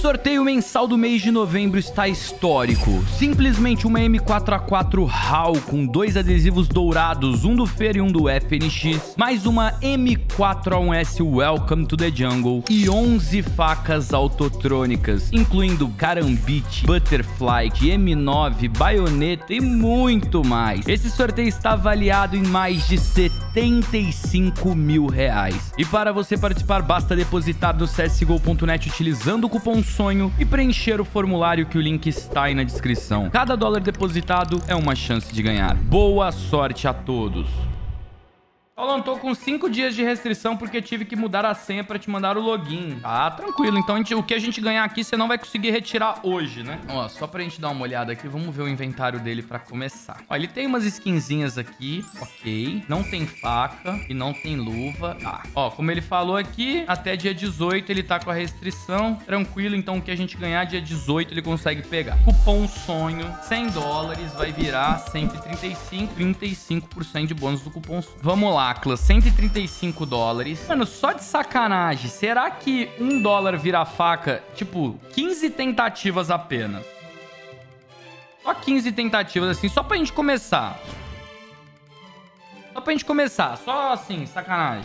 sorteio mensal do mês de novembro está histórico. Simplesmente uma M4A4 HAL com 2 adesivos dourados, um do Fer e um do FNX, mais uma M4A1S Welcome to the Jungle e 11 facas autotrônicas, incluindo Karambit, Butterfly, M9, baioneta e muito mais. Esse sorteio está avaliado em mais de 75 mil reais. E para você participar, basta depositar no csgo.net utilizando o cupom SONHO e preencher o formulário que o link está aí na descrição. Cada dólar depositado é uma chance de ganhar. Boa sorte a todos! Alan, tô com 5 dias de restrição porque tive que mudar a senha pra te mandar o login. Ah, tranquilo. Então, o que a gente ganhar aqui, você não vai conseguir retirar hoje, né? Ó, só pra gente dar uma olhada aqui, vamos ver o inventário dele pra começar. Ó, ele tem umas skinzinhas aqui, ok. Não tem faca e não tem luva. Ah, ó, como ele falou aqui, até dia 18 ele tá com a restrição. Tranquilo, então o que a gente ganhar dia 18 ele consegue pegar. Cupom SONHO, 100 dólares, vai virar 135, 35% de bônus do cupom SONHO. Vamos lá. 135 dólares. Mano, só de sacanagem. Será que $1 vira faca? Tipo, 15 tentativas apenas. Só 15 tentativas, assim, só pra gente começar. Só pra gente começar. Só assim, sacanagem.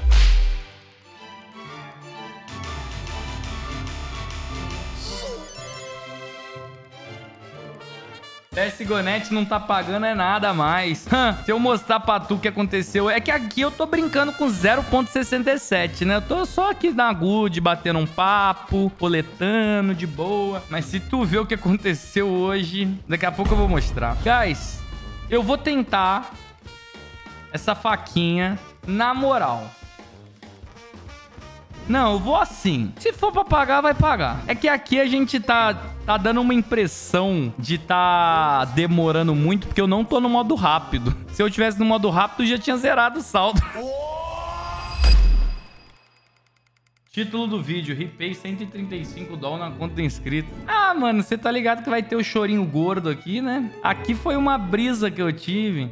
CSGO.net não tá pagando é nada a mais. Se eu mostrar pra tu o que aconteceu... É que aqui eu tô brincando com 0.67, né? Eu tô só aqui na good, batendo um papo, coletando de boa. Mas se tu ver o que aconteceu hoje... Daqui a pouco eu vou mostrar. Guys, eu vou tentar essa faquinha na moral. Não, eu vou assim. Se for pra pagar, vai pagar. É que aqui a gente tá dando uma impressão de tá demorando muito, porque eu não tô no modo rápido. Se eu tivesse no modo rápido, já tinha zerado o saldo. Título do vídeo, ripei 135 dólares na conta do inscrito. Ah, mano, você tá ligado que vai ter o chorinho gordo aqui, né? Aqui foi uma brisa que eu tive.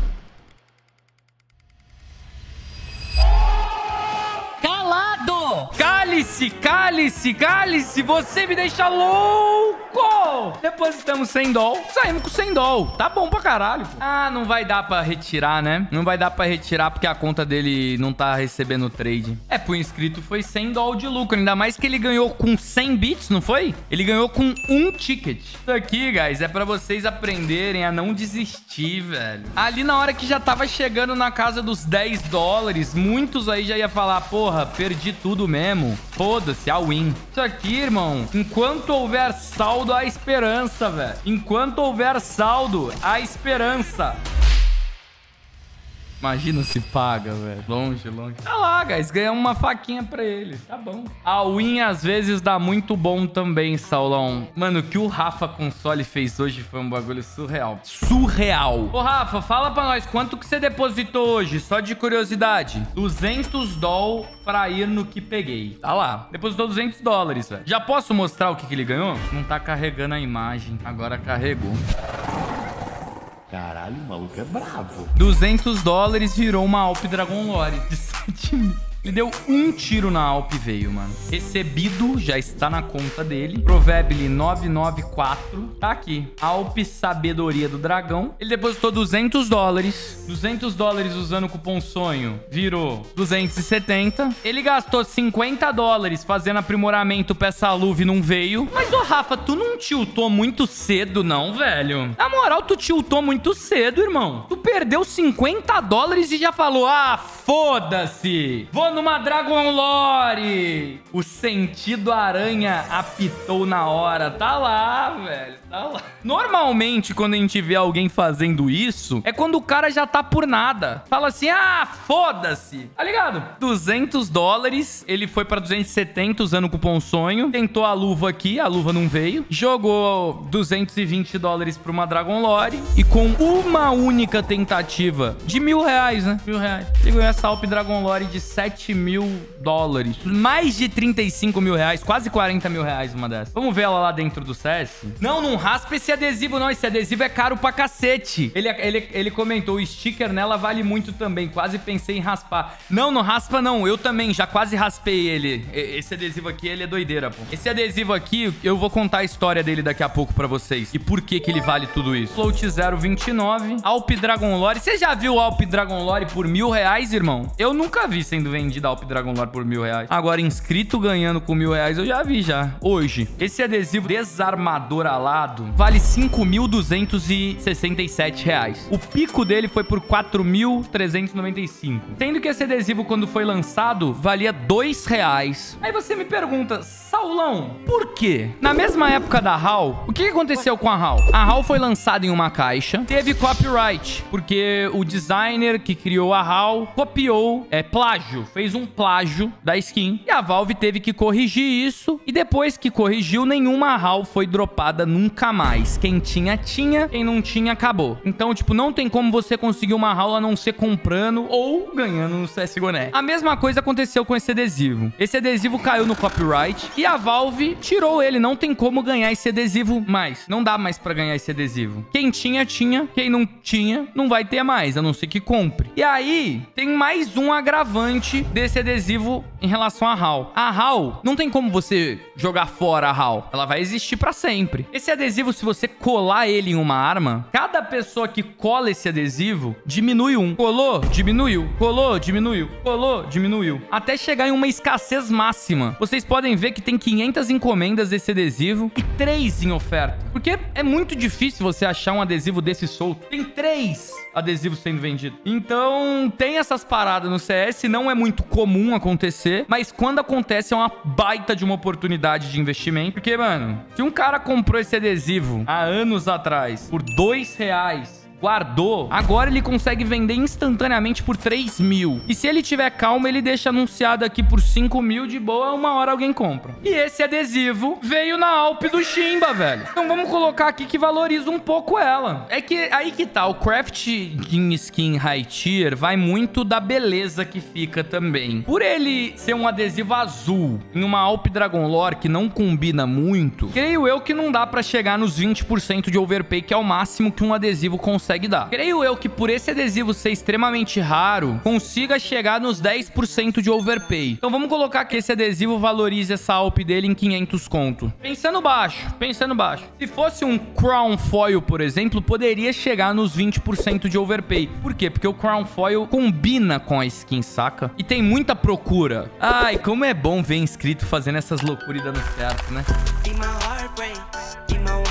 Cálice, cálice, cálice, você me deixa louco! Depositamos 100 doll, saímos com 100 doll. Tá bom pra caralho, pô. Ah, não vai dar pra retirar, né? Não vai dar pra retirar porque a conta dele não tá recebendo trade. É, pro inscrito foi 100 doll de lucro. Ainda mais que ele ganhou com 100 bits, não foi? Ele ganhou com um ticket. Isso aqui, guys, é pra vocês aprenderem a não desistir, velho. Ali na hora que já tava chegando na casa dos 10 dólares, muitos aí já ia falar, porra, perdi tudo mesmo. Foda-se, a win. Isso aqui, irmão, enquanto houver saldo, há esperança, velho. Enquanto houver saldo, há esperança. Imagina se paga, velho. Longe, longe. Tá lá, guys. Ganhamos uma faquinha pra ele. Tá bom. A win às vezes dá muito bom também, Saulão. Mano, o que o Rafa Console fez hoje foi um bagulho surreal. Surreal. Ô, Rafa, fala pra nós. Quanto que você depositou hoje? Só de curiosidade. 200 doll pra ir no que peguei. Tá lá. Depositou 200 dólares, velho. Já posso mostrar o que ele ganhou? Não tá carregando a imagem. Agora carregou. Caralho, o maluco é bravo. 200 dólares virou uma Alp Dragon Lore de 7 mil. Ele deu um tiro na Alp e veio, mano. Recebido, já está na conta dele. Provably 994. Tá aqui. Alp Sabedoria do Dragão. Ele depositou 200 dólares. 200 dólares usando o cupom SONHO. Virou 270. Ele gastou 50 dólares fazendo aprimoramento pra essa luva e não veio. Mas, ô Rafa, tu não tiltou muito cedo, não, velho? Na moral, tu tiltou muito cedo, irmão. Tu perdeu 50 dólares e já falou, ah, foda-se. Vou numa Dragon Lore. O sentido aranha apitou na hora. Tá lá, velho. Tá lá. Normalmente, quando a gente vê alguém fazendo isso, é quando o cara já tá por nada. Fala assim, ah, foda-se. Tá ligado? 200 dólares. Ele foi pra 270 usando o cupom SONHO. Tentou a luva aqui. A luva não veio. Jogou 220 dólares pra uma Dragon Lore. E com uma única tentativa de R$1.000, né? R$1.000. Ele ganhou essa Alp Dragon Lore de 7 37 mil dólares. Mais de 35 mil reais, quase 40 mil reais uma dessas. Vamos ver ela lá dentro do CS? Não, não raspa esse adesivo não. Esse adesivo é caro pra cacete. Ele comentou, o sticker nela vale muito também. Quase pensei em raspar. Não, não raspa não. Eu também já quase raspei ele. Esse adesivo aqui, ele é doideira, pô. Esse adesivo aqui, eu vou contar a história dele daqui a pouco pra vocês. E por que ele vale tudo isso. Float 029. Alp Dragon Lore. Você já viu o Alp Dragon Lore por R$1.000, irmão? Eu nunca vi sendo vendido Alp Dragon Lore por R$1.000. Agora, inscrito ganhando com R$1.000, eu já vi já. Hoje. Esse adesivo desarmador alado vale R$5.267. O pico dele foi por R$4.395. Sendo que esse adesivo, quando foi lançado, valia R$2. Aí você me pergunta, Saulão, por quê? Na mesma época da HAL, o que aconteceu com a HAL? A HAL foi lançada em uma caixa, teve copyright, porque o designer que criou a HAL copiou, plágio, fez um plágio da skin. E a Valve teve que corrigir isso, e depois que corrigiu, nenhuma HAL foi dropada nunca mais. Quem tinha, tinha, quem não tinha, acabou. Então, tipo, não tem como você conseguir uma HAL a não ser comprando ou ganhando no CSGO Net. A mesma coisa aconteceu com esse adesivo. Esse adesivo caiu no copyright e a Valve tirou ele. Não tem como ganhar esse adesivo mais. Não dá mais pra ganhar esse adesivo. Quem tinha, tinha. Quem não tinha, não vai ter mais, a não ser que compre. E aí, tem mais um agravante desse adesivo em relação à HAL. A HAL, não tem como você jogar fora a HAL. Ela vai existir pra sempre. Esse adesivo, se você colar ele em uma arma, cada pessoa que cola esse adesivo, diminui um. Colou, diminuiu. Colou, diminuiu. Colou, diminuiu. Até chegar em uma escassez máxima. Vocês podem ver que tem 500 encomendas desse adesivo e 3 em oferta. Porque é muito difícil você achar um adesivo desse solto. Tem 3 adesivos sendo vendidos. Então, tem essas paradas no CS. Não é muito comum acontecer, mas quando acontece é uma baita de uma oportunidade de investimento. Porque, mano, se um cara comprou esse adesivo há anos atrás por R$2, guardou, agora ele consegue vender instantaneamente por 3 mil. E se ele tiver calma, ele deixa anunciado aqui por 5 mil, de boa, uma hora alguém compra. E esse adesivo veio na Alp do Shimba, velho. Então vamos colocar aqui que valoriza um pouco ela. É que aí que tá, o crafting skin high tier vai muito da beleza que fica também. Por ele ser um adesivo azul em uma Alp Dragon Lore que não combina muito, creio eu que não dá pra chegar nos 20% de overpay, que é o máximo que um adesivo consegue dar. Creio eu que por esse adesivo ser extremamente raro, consiga chegar nos 10% de overpay. Então vamos colocar que esse adesivo valorize essa Alp dele em 500 conto. Pensando baixo, pensando baixo. Se fosse um Crown Foil, por exemplo, poderia chegar nos 20% de overpay. Por quê? Porque o Crown Foil combina com a skin, saca? E tem muita procura. Ai, como é bom ver inscrito fazendo essas loucuras e dando certo, né?